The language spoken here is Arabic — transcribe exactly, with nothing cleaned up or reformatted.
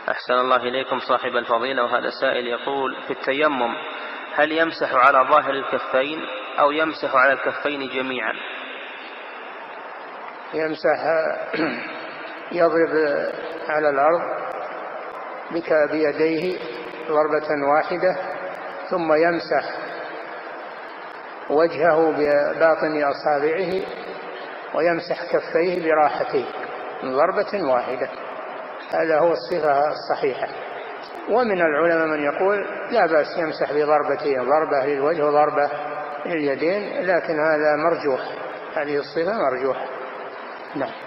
أحسن الله إليكم صاحب الفضيلة. وهذا سائل يقول: في التيمم هل يمسح على ظاهر الكفين أو يمسح على الكفين جميعا؟ يمسح يضرب على الأرض بيديه ضربة واحدة، ثم يمسح وجهه بباطن أصابعه، ويمسح كفيه براحتيه من ضربة واحدة. هذا هو الصفة الصحيحة. ومن العلماء من يقول لا بأس يمسح بضربتين، ضربة للوجه وضربة لليدين، لكن هذا مرجوح، هذه الصفة مرجوح. نعم.